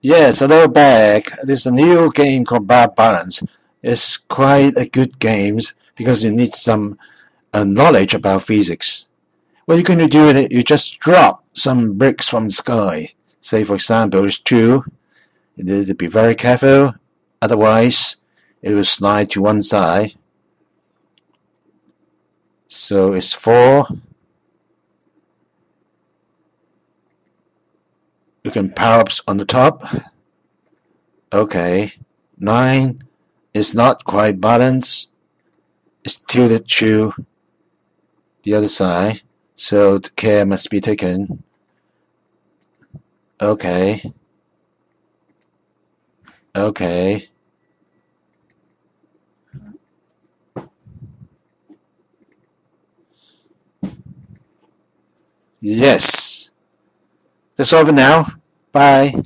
Yes, hello back. There's a new game called Bad Balance. It's quite a good game because you need some knowledge about physics. What you're going to do is you just drop some bricks from the sky. Say, for example, it's two. You need to be very careful, otherwise, it will slide to one side. So it's four. You can power ups on the top. Okay. Nine is not quite balanced. It's tilted to the other side, so the care must be taken. Okay. Okay. Yes. That's over now. Bye.